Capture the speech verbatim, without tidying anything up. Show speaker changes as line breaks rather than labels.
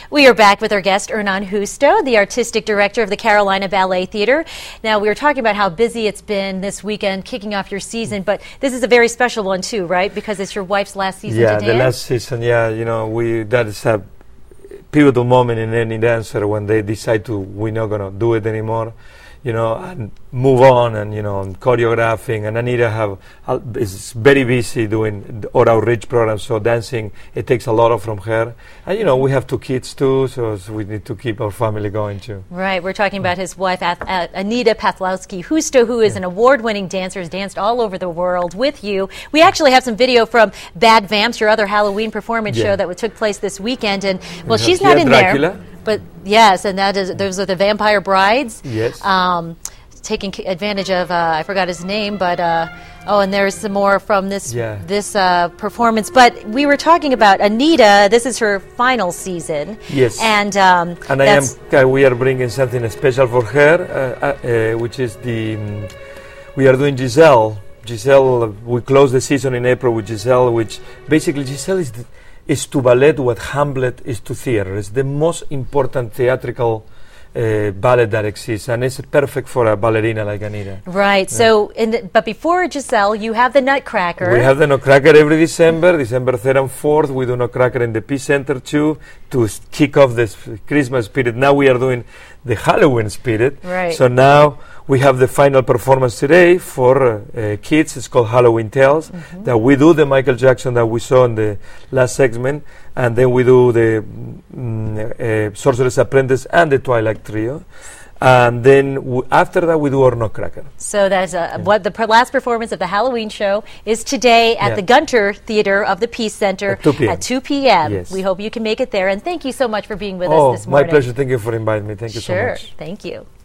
We are back with our guest, Hernan Justo, the artistic director of the Carolina Ballet Theater. Now, we were talking about how busy it's been this weekend, kicking off your season, but this is a very special one too, right? Because it's your wife's last season
yeah,
to dance?
Yeah, the last season, yeah, you know, we that is a pivotal moment in any dancer when they decide to, we're not going to do it anymore, you know, and move on and, you know, and choreographing. And Anita have uh, is very busy doing our outreach programs, so dancing, it takes a lot of from her. And, you know, we have two kids too, so, so we need to keep our family going too.
Right, we're talking about his wife, Ath uh, Anita Pathlowski Justo, who is yeah. an award-winning dancer, has danced all over the world with you. We actually have some video from Bad Vamps, your other Halloween performance yeah. show that took place this weekend. And, well,
we
she's not in
Dracula.
there. But yes, and that is those are the vampire brides.
Yes.
Um, taking advantage of uh, I forgot his name, but uh, oh, and there's some more from this
yeah.
this uh, performance. But we were talking about Anita. This is her final season.
Yes.
And um,
and I am. Uh, we are bringing something special for her, uh, uh, which is the um, we are doing Giselle. Giselle. Uh, we close the season in April with Giselle, which basically Giselle is. The, is to ballet what Hamlet is to theater. It's the most important theatrical uh, ballet that exists, and it's perfect for a ballerina like Anita.
Right. Yeah. So, in the, but before Giselle, you have the Nutcracker.
We have the Nutcracker every December, December third and fourth. We do Nutcracker in the Peace Center too to kick off the Christmas spirit. Now we are doing the Halloween spirit.
Right.
So now we have the final performance today for uh, kids. It's called Halloween Tales. Mm-hmm. That we do the Michael Jackson that we saw in the last segment, and then we do the mm, uh, Sorcerer's Apprentice and the Twilight Trio. And then w after that, we do our Nutcracker.
So that's a, yeah. what the last performance of the Halloween show is today at yeah. the Gunter Theater of the Peace Center
at two p m
At two p m
Yes.
We hope you can make it there. And thank you so much for being with
oh,
us this morning.
My pleasure. Thank you for inviting me. Thank you
sure.
so much.
Thank you.